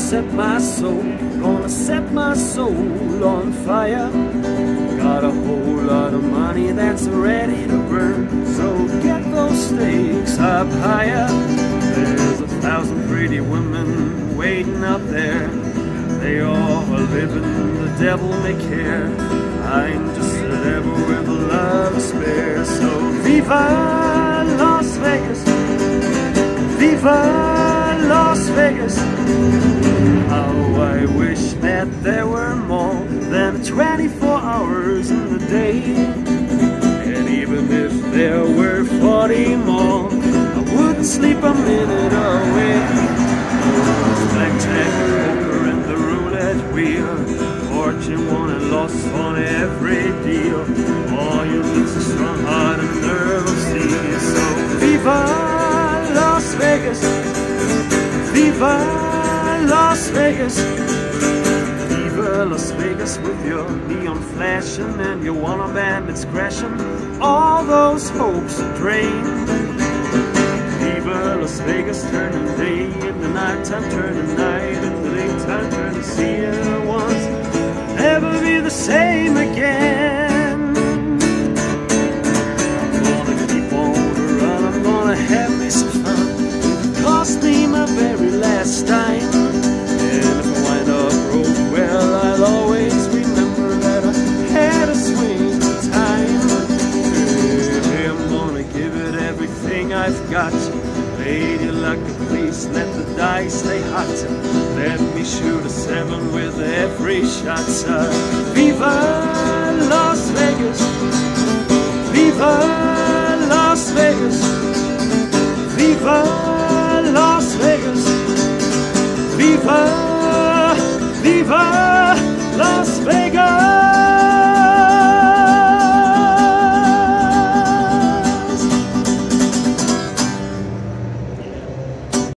set my soul, gonna set my soul on fire. Got a whole lot of money that's ready to burn, so get those stakes up higher. There's 1,000 pretty women waiting up there. They all are living, the devil may care. I'm just a devil with a love to spare. So Viva Las Vegas, Viva Las Vegas. How I wish that there were more than 24 hours in the day. And even if there were 40 more, I wouldn't sleep a minute away. Blackjack, poker, and the roulette wheel, fortune won and lost on every deal. All you need is a strong heart and nerve of steel. So Viva Las Vegas, Viva Las Vegas, Viva Las Vegas, with your neon flashing and your wanna bandits crashing. All those hopes are drained. Viva Las Vegas, turning day into nighttime, turning night into daytime, turning sea into once, never be the same again. I'm gonna keep on the run, I'm gonna have me some fun. It cost me my very last time, and if I wind up broke, well, I'll always remember that I had a swing time. Hey, I'm gonna give it everything I've got. Lady luck, please let the dice stay hot. Let me shoot a 7 with every shot. Viva Las Vegas, Viva Las Vegas, Viva Las Vegas, Viva, Viva Las Vegas.